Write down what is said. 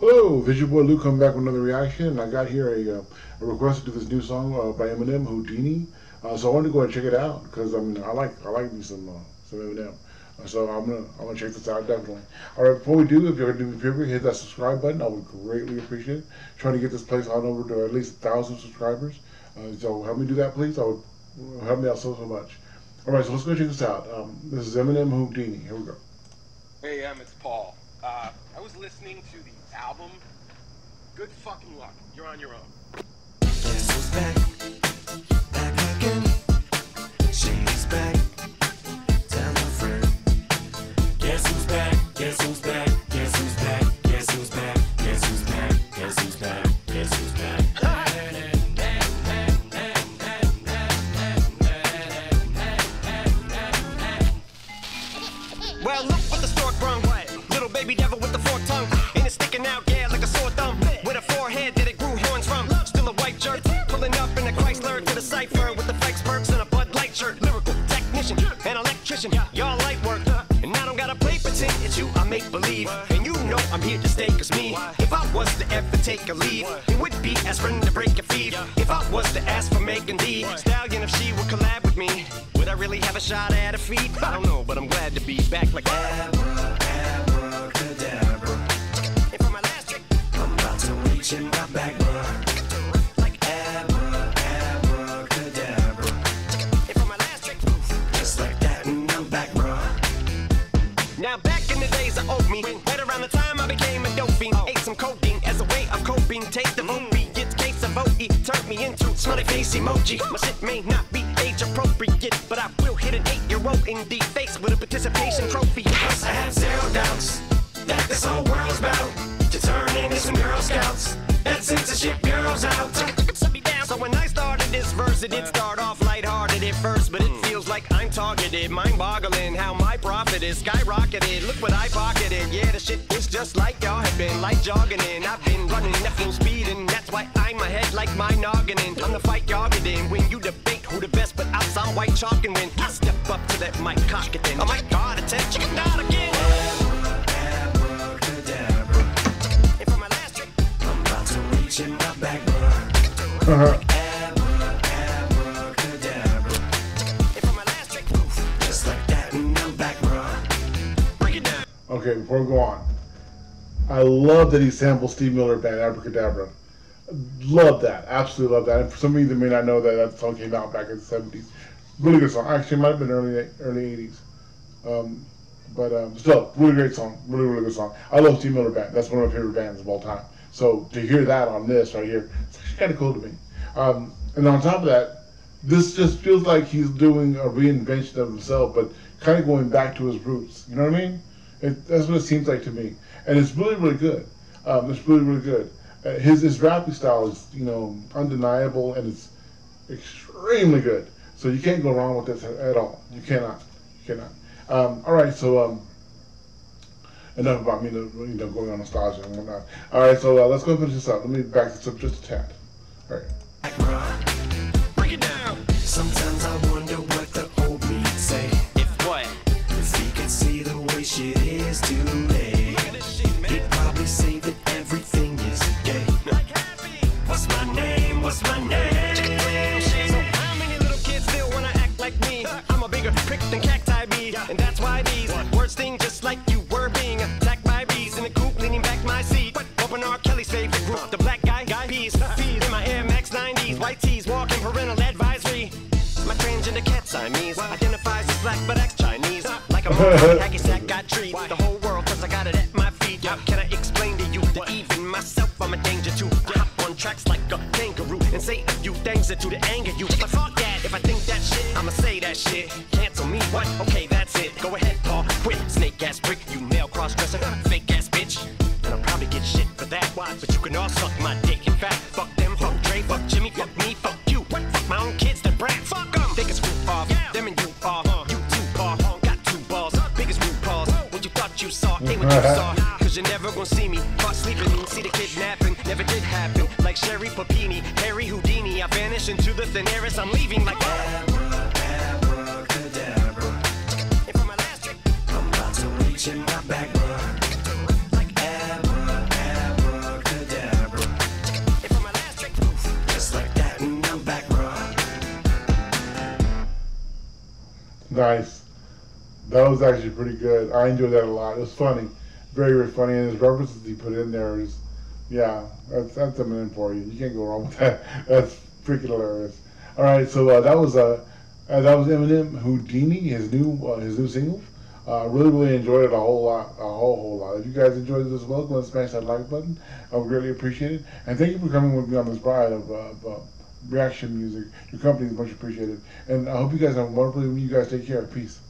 Hello, Visual Boy Luke coming back with another reaction, and I got here a request to do this new song by Eminem, Houdini. So I wanted to go ahead and check it out because I mean I like me some Eminem. So I'm gonna check this out definitely. All right, before we do, if you're gonna do me a favor, hit that subscribe button. I would greatly appreciate it. Trying to get this place on over to at least 1,000 subscribers. So help me do that, please. I would help me out so much. All right, so let's go check this out. This is Eminem Houdini. Here we go. Hey, it's Paul. I was listening to the album. Good fucking luck. You're on your own. Guess who's back? Back again. She's back. Tell a friend. Guess who's back? Guess who's back? Guess who's back? Guess who's back? Guess who's back? Guess who's back? Guess who's back? Well, look what the stork brung. Little baby devil with the forked tongue. And it's sticking out, yeah, like a sore thumb. With a forehead that it grew horns from. Still a white jerk. Pulling up in a Chrysler to the cipher with the flex perks and a Bud Light shirt. Lyrical technician, an electrician. Y'all light work. And I don't gotta play pretend. It's you I make believe. And you know I'm here to stay, cause me, if I was to ever take a leave, it would be aspirin to break your feet. If I was to ask for Megan D Stallion, if she would collab with me, would I really have a shot at her feet? I don't know, but I'm glad to be back like Abracadabra. And for my last trick, I'm about to reach in my back, bruh. like Abracadabra. and for my last trick, Just like that, and I'm back, bruh. now back in the days of old me, right around the time I became a dope fiend, ate some codeine as a way of coping. Taste of opie, it's case of OE, turned me into smiley face emoji. My shit may not be age appropriate, but I will hit an 8-year-old in the face with a participation trophy. I have zero doubts that this whole world's about to turn into some Girl Scouts. That censorship bureau's out. Shut me down. So when I started this verse, it did start off lighthearted at first, but it feels like I'm targeted. Mind-boggling how my profit is skyrocketed. Look what I pocketed. Yeah, the shit is just like y'all have been, like jogging in. I've been running at full speed, and that's why I'm ahead like my noggin. I'm the fight y'all get in when you debate who the best, but I'm some white chalk, and when I step up to that mic, cock it in. Oh my God, it's a chicken out again. Abracadabra. And for my last trick, I'm about to reach in my back, bruh. Abracadabra. and for my last trick, Just like that, and I'm back, bruh. break it down. Okay, before we go on, I love that he sampled Steve Miller Band Abracadabra. Love that, absolutely love that. And for some reason, you may not know that that song came out back in the 70s. Really good song. Actually, it might have been early 80s. But still, really great song. Really good song. I love Steve Miller Band. That's one of my favorite bands of all time. So to hear that on this right here, it's actually kind of cool to me. And on top of that, this just feels like he's doing a reinvention of himself, but kind of going back to his roots. You know what I mean? That's what it seems like to me. And it's really good. It's really good. His rapping style is, you know, undeniable, and it's extremely good. So you can't go wrong with this at all. You cannot. All right, so enough about me, you know, going on nostalgia and whatnot. All right, so let's go finish this up. Let me back this up just a tad. All right. Break it down. Sometimes I wonder what the old me'd say If what? if he could see the way shit is today. Look at this shit, man. He'd probably say that everything is gay. Like happy. What's my name? What's my name? So how many little kids still wanna act like me? I'm a bigger prick than cacti bee, and that's why these words sting just like you were being attacked by bees in the coop, leaning back my seat. Open R. Kelly's favorite group, the black guy peas. In my Air Max 90s, white tees, walking parental advisory. My transgender cat Siamese identifies as black but acts Chinese. Like a monkey, hacky sack got treat the whole world cause I got it at my feet. How can I explain to you that even myself I'm a danger to? I hop on tracks like a kangaroo and say a few things that do to anger you. But fuck that, if I think that shit, I'ma say that shit. Cancel me, what? Okay, that's it. Go ahead, Paul, quit. Snake ass prick, you male cross-dresser, fake ass bitch. And I'll probably get shit for that. But you can all suck my dick. In fact, fuck them, fuck Dre, fuck Jimmy, fuck me, fuck you. Fuck my own kids, they're brats. Fuck them. They can screw off. Them and you are. You too, Paul. Got 2 balls. Biggest root paws. What you thought you saw ain't what you saw. Cause you're never gonna see me. Caught sleeping, see the kidnapping. Never did happen. Like Sherry Papini, Harry Houdini. I vanish into the thin air as I'm leaving like Abracadabra. And for my last trick, I'm about to reach in my back, bruh. like Abracadabra. Nice. That was actually pretty good. I enjoyed that a lot. It was funny. Very, very funny. And his references he put in there is, yeah, that's Eminem for you. You can't go wrong with that. That's freaking hilarious. All right, so that was Eminem Houdini, his new single. Really, really enjoyed it a whole lot, a whole lot. If you guys enjoyed this as well, go and smash that like button. I would greatly appreciate it. And thank you for coming with me on this ride of reaction music. Your company is much appreciated. And I hope you guys have a wonderful evening. You guys take care. Peace.